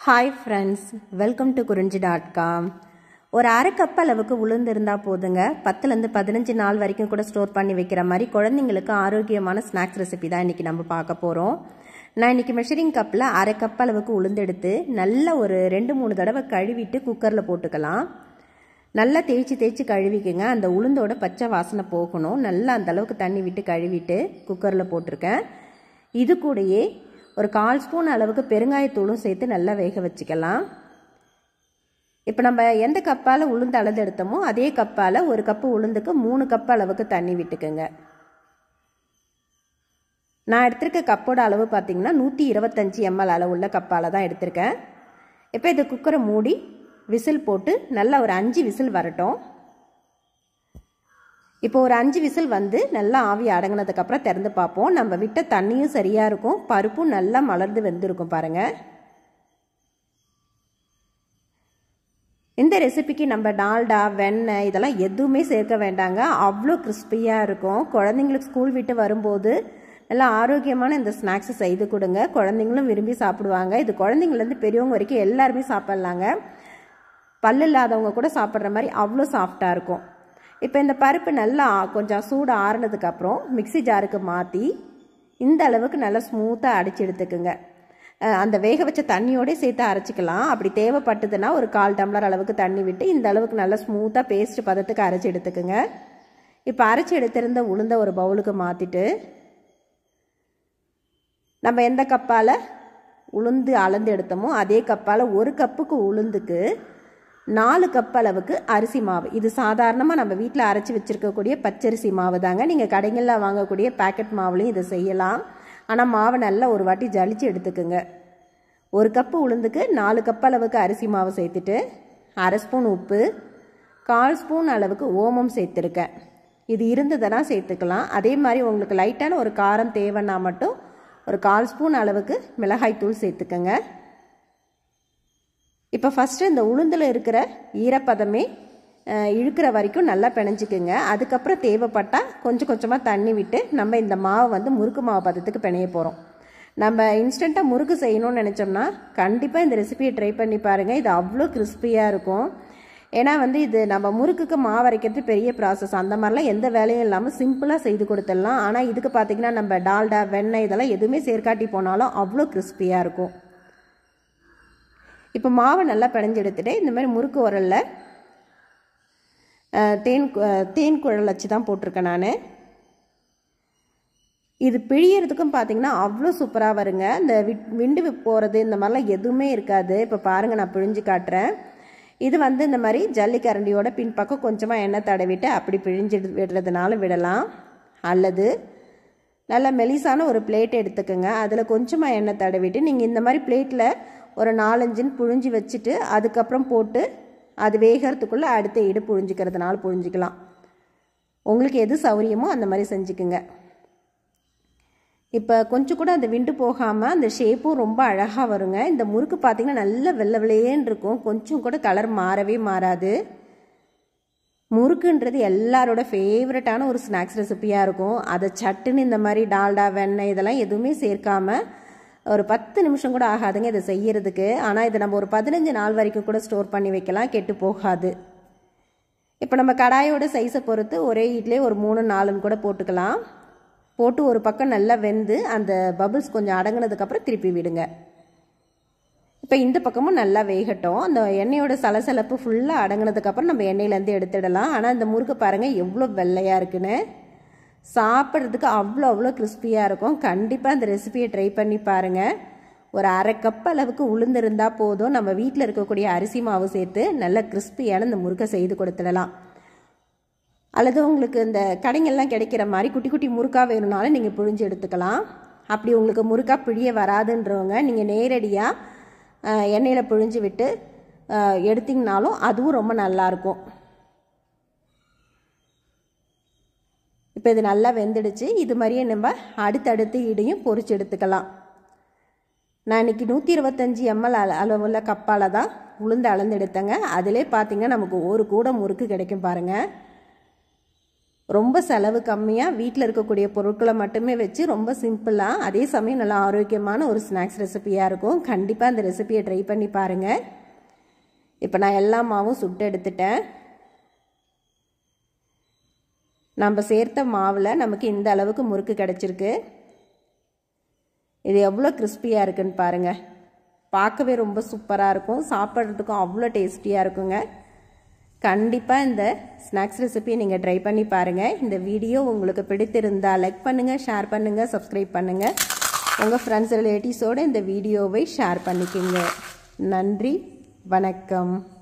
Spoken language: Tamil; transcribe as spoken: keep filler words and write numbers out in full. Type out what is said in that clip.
Hi friends, welcome to Kurinji dot com. ஒரு அரை கப் அளவுக்கு உளுந்து இருந்தா போதுங்க. பத்துல இருந்து பதினஞ்சு நாள் வரைக்கும் கூட ஸ்டோர் பண்ணி வைக்கிற மாதிரி குழந்தைங்களுக்கு ஆரோக்கியமான ஸ்நாக்ஸ் ரெசிபி தான் இன்னைக்கு நம்ம பார்க்க போறோம். நான் இன்னைக்கு மெஷரிங் கப்ல அரை கப் அளவுக்கு உளுந்து எடுத்து நல்ல ஒரு ரெண்டு மூணு தடவை கழுவிட்டு குக்கர்ல போட்டுக்கலாம். நல்லா தேய்ச்சி தேய்ச்சி கழுவிக்கங்க. அந்த உளுந்தோட பச்சை வாசனை போகணும். நல்லா அந்த அளவுக்கு தண்ணி விட்டு கழுவிட்டு குக்கர்ல போட்டுருக்கேன். இது கூடயே ஒரு கால் ஸ்பூன் அளவுக்கு பெருங்காயத்தூளும் சேர்த்து நல்லா வேக வச்சுக்கலாம். இப்போ நம்ம எந்த கப்பால் உளுந்து அளந்து எடுத்தோமோ அதே கப்பால் ஒரு கப்பு உளுந்துக்கு மூணு கப் அளவுக்கு தண்ணி விட்டுக்குங்க. நான் எடுத்திருக்க கப்போட அளவு பார்த்தீங்கன்னா நூற்றி இருபத்தஞ்சி எம்எல் அளவுள்ள கப்பால் தான் எடுத்திருக்கேன். இப்போ இது குக்கரை மூடி விசில் போட்டு நல்லா ஒரு அஞ்சு விசில் வரட்டும். இப்போ ஒரு அஞ்சு விசில் வந்து நல்லா ஆவி அடங்கினதுக்கப்புறம் திறந்து பார்ப்போம். நம்ம விட்ட தண்ணியும் சரியாக இருக்கும், பருப்பும் நல்லா மலர்ந்து வெந்திருக்கும் பாருங்கள். இந்த ரெசிபிக்கு நம்ம டால்டா வெண்ணெய் இதெல்லாம் எதுவுமே சேர்க்க வேண்டாங்க. அவ்வளோ கிறிஸ்பியாக இருக்கும். குழந்தைங்களுக்கு ஸ்கூல் விட்டு வரும்போது நல்லா ஆரோக்கியமான இந்த ஸ்நாக்ஸை செய்து கொடுங்க. குழந்தைங்களும் விரும்பி சாப்பிடுவாங்க. இது குழந்தைங்கலேருந்து பெரியவங்க வரைக்கும் எல்லாருமே சாப்பிட்லாங்க. பல்லு இல்லாதவங்க கூட சாப்பிட்ற மாதிரி அவ்வளோ சாஃப்டாக இருக்கும். இப்போ இந்த பருப்பு நல்லா கொஞ்சம் சூடு ஆறுனதுக்கப்புறம் மிக்சி ஜாருக்கு மாற்றி இந்த அளவுக்கு நல்லா ஸ்மூத்தாக அடித்து எடுத்துக்குங்க. அந்த வேக வச்ச தண்ணியோடய சேர்த்து அரைச்சிக்கலாம். அப்படி தேவைப்பட்டதுன்னா ஒரு கால் டம்ளர் அளவுக்கு தண்ணி விட்டு இந்த அளவுக்கு நல்லா ஸ்மூத்தாக பேஸ்ட் பதத்துக்கு அரைச்சி எடுத்துக்குங்க. இப்போ அரைச்சி எடுத்திருந்த உளுந்த ஒரு பவுலுக்கு மாற்றிட்டு நம்ம எந்த கப்பால் உளுந்து அளந்து எடுத்தோமோ அதே கப்பால் ஒரு கப்புக்கு உளுந்துக்கு நாலு கப் அளவுக்கு அரிசி மாவு. இது சாதாரணமாக நம்ம வீட்டில் அரைச்சி வச்சுருக்கக்கூடிய பச்சரிசி மாவு தாங்க. நீங்கள் கடைகளில் வாங்கக்கூடிய பேக்கெட் மாவுலையும் இதை செய்யலாம். ஆனால் மாவை நல்லா ஒரு வாட்டி ஜலிச்சு எடுத்துக்குங்க. ஒரு கப்பு உளுந்துக்கு நாலு கப் அளவுக்கு அரிசி மாவு சேர்த்துட்டு அரை ஸ்பூன் உப்பு, கால் ஸ்பூன் அளவுக்கு ஓமம் சேர்த்துருக்கேன். இது இருந்ததுன்னா சேர்த்துக்கலாம். அதே மாதிரி உங்களுக்கு லைட்டான ஒரு காரம் தேவைன்னா மட்டும் ஒரு கால் ஸ்பூன் அளவுக்கு மிளகாய்த்தூள் சேர்த்துக்கங்க. இப்போ ஃபஸ்ட்டு இந்த உளுந்தில் இருக்கிற ஈரப்பதமே இழுக்கிற வரைக்கும் நல்லா பிணைஞ்சிக்குங்க. அதுக்கப்புறம் தேவைப்பட்டால் கொஞ்சம் கொஞ்சமாக தண்ணி விட்டு நம்ம இந்த மாவை வந்து முறுக்கு மாவு பதத்துக்கு பிணைய போகிறோம். நம்ம இன்ஸ்டண்ட்டாக முறுக்கு செய்யணும்னு நினச்சோம்னா கண்டிப்பாக இந்த ரெசிபியை ட்ரை பண்ணி பாருங்கள். இது அவ்வளோ கிறிஸ்பியாக இருக்கும். ஏன்னா வந்து இது நம்ம முறுக்குக்கு மாவு அரைக்கிறது பெரிய ப்ராசஸ். அந்த மாதிரிலாம் எந்த வேலையும் இல்லாமல் சிம்பிளாக செய்து கொடுத்துடலாம். ஆனால் இதுக்கு பார்த்திங்கன்னா நம்ம டால்டா வெண்ணெய் இதெல்லாம் எதுவுமே சேர்க்காட்டி போனாலும் அவ்வளோ கிறிஸ்பியாக இருக்கும். இப்போ மாவை நல்லா பிணைஞ்சு எடுத்துகிட்டு இந்த மாதிரி முறுக்கு உரலில் தேன் தேன் குழல் வச்சு தான் போட்டிருக்கேன் நான். இது பிழியறதுக்கும் பார்த்திங்கன்னா அவ்வளோ சூப்பராக வருங்க. இந்த விண்டு போகிறது இந்த மாதிரிலாம் எதுவுமே இருக்காது. இப்போ பாருங்கள், நான் பிழிஞ்சு காட்டுறேன். இது வந்து இந்த மாதிரி ஜல்லிக்கரண்டியோட பின்பக்கம் கொஞ்சமாக எண்ணெய் தடவிட்டு அப்படி பிழிஞ்சு விடுறதுனால விடலாம். அல்லது நல்ல மெலிசான ஒரு பிளேட் எடுத்துக்கோங்க. அதில் கொஞ்சமாக எண்ணெய் தடவிட்டு நீங்கள் இந்த மாதிரி பிளேட்டில் ஒரு நாலஞ்சுன்னு புழிஞ்சு வச்சுட்டு அதுக்கப்புறம் போட்டு அது வேகிறதுக்குள்ளே அடுத்த இடு புழிஞ்சிக்கிறதுனால புழிஞ்சிக்கலாம். உங்களுக்கு எது சௌரியமோ அந்த மாதிரி செஞ்சுக்குங்க. இப்போ கொஞ்சம் கூட அந்த விண்டு போகாமல் அந்த ஷேப்பும் ரொம்ப அழகாக வருங்க. இந்த முறுக்கு பார்த்திங்கன்னா நல்ல வெள்ளை வெள்ளையேன்னு இருக்கும். கொஞ்சம் கூட கலர் மாறவே மாறாது. முறுக்குன்றது எல்லாரோட ஃபேவரட்டான ஒரு ஸ்நாக்ஸ் ரெசிப்பியாக இருக்கும். அதை சட்டுன்னு இந்த மாதிரி டால்டா வெண்ணெய் இதெல்லாம் எதுவுமே சேர்க்காமல் ஒரு பத்து நிமிஷம் கூட ஆகாதுங்க இதை செய்யறதுக்கு. ஆனால் இதை நம்ம ஒரு பதினஞ்சு நாள் வரைக்கும் கூட ஸ்டோர் பண்ணி வைக்கலாம், கெட்டு போகாது. இப்போ நம்ம கடாயோட சைஸை பொறுத்து ஒரே இட்லே ஒரு மூணு நாலுன்னு கூட போட்டுக்கலாம். போட்டு ஒரு பக்கம் நல்லா வெந்து அந்த பபிள்ஸ் கொஞ்சம் அடங்கினதுக்கப்புறம் திருப்பி விடுங்க. இப்போ இந்த பக்கமும் நல்லா வேகட்டும். அந்த எண்ணெயோட சலசலப்பு ஃபுல்லாக அடங்கினதுக்கப்புறம் நம்ம எண்ணெயிலேருந்து எடுத்துடலாம். ஆனால் இந்த முறுக்கு பாருங்கள் எவ்வளோ வெள்ளையாக இருக்குன்னு. சாப்பிட்றதுக்கு அவ்வளோ அவ்வளோ கிறிஸ்பியாக இருக்கும். கண்டிப்பாக அந்த ரெசிபியை ட்ரை பண்ணி பாருங்கள். ஒரு அரை கப் அளவுக்கு உளுந்து இருந்தால் போதும். நம்ம வீட்டில் இருக்கக்கூடிய அரிசி மாவு சேர்த்து நல்ல கிறிஸ்பியான இந்த முறுக்கை செய்து கொடுத்துடலாம். அல்லது உங்களுக்கு இந்த கடைங்கள்லாம் கிடைக்கிற மாதிரி குட்டி குட்டி முறுக்காக வேணும்னாலும் நீங்கள் பிழிஞ்சு எடுத்துக்கலாம். அப்படி உங்களுக்கு முறுக்கா பிழிய வராதுன்றவங்க நீங்கள் நேரடியாக எண்ணெயில் பிழிஞ்சு விட்டு எடுத்திங்கனாலும் அதுவும் ரொம்ப நல்லாயிருக்கும். இப்போ இது நல்லா வெந்துடுச்சு. இது மாதிரியே நம்ம அடுத்தடுத்து இடையும் பொரிச்சு எடுத்துக்கலாம். நான் இன்றைக்கி நூற்றி இருபத்தஞ்சி எம்எல் அள அளவுள்ள கப்பால் தான் உளுந்து அளந்து எடுத்தேங்க. அதிலே பார்த்திங்கன்னா நமக்கு ஒரு கூட முறுக்கு கிடைக்கும் பாருங்கள். ரொம்ப செலவு கம்மியாக வீட்டில் இருக்கக்கூடிய பொருட்களை மட்டுமே வச்சு ரொம்ப சிம்பிளாக அதே சமயம் நல்லா ஆரோக்கியமான ஒரு ஸ்நாக்ஸ் ரெசிபியாக இருக்கும். கண்டிப்பாக அந்த ரெசிபியை ட்ரை பண்ணி பாருங்கள். இப்போ நான் எல்லா மாவும் சுட்டு எடுத்துட்டேன். நம்ம சேர்த்த மாவில் நமக்கு இந்த அளவுக்கு முறுக்கு கிடச்சிருக்கு. இது எவ்வளோ கிறிஸ்பியாக இருக்குன்னு பாருங்கள். பார்க்கவே ரொம்ப சூப்பராக இருக்கும், சாப்பிட்றதுக்கும் அவ்வளோ டேஸ்டியாக இருக்குங்க. கண்டிப்பாக இந்த ஸ்நாக்ஸ் ரெசிபியை நீங்கள் ட்ரை பண்ணி பாருங்கள். இந்த வீடியோ உங்களுக்கு பிடித்திருந்தால் லைக் பண்ணுங்கள், ஷேர் பண்ணுங்கள், சப்ஸ்கிரைப் பண்ணுங்கள். உங்கள் ஃப்ரெண்ட்ஸ் ரிலேட்டிவ்ஸோடு இந்த வீடியோவை ஷேர் பண்ணிக்கோங்க. நன்றி, வணக்கம்.